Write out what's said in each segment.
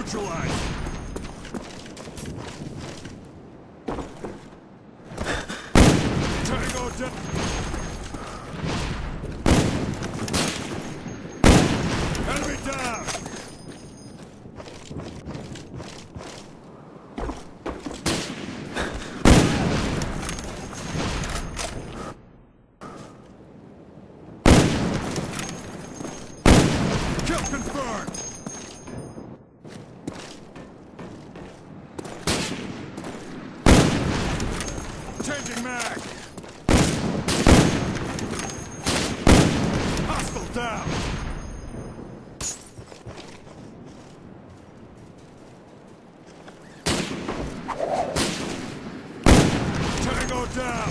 Neutralized. Tango down. Enemy down. Kill confirmed. Changing mag. Hostile down. Tango down.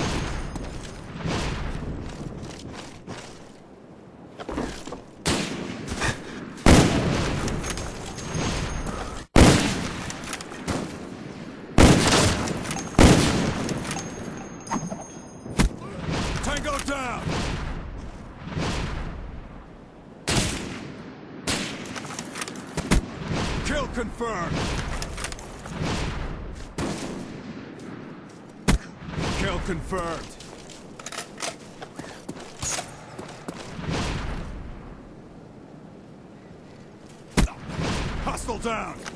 Tango down! Kill confirmed! Kill confirmed! Hostile down!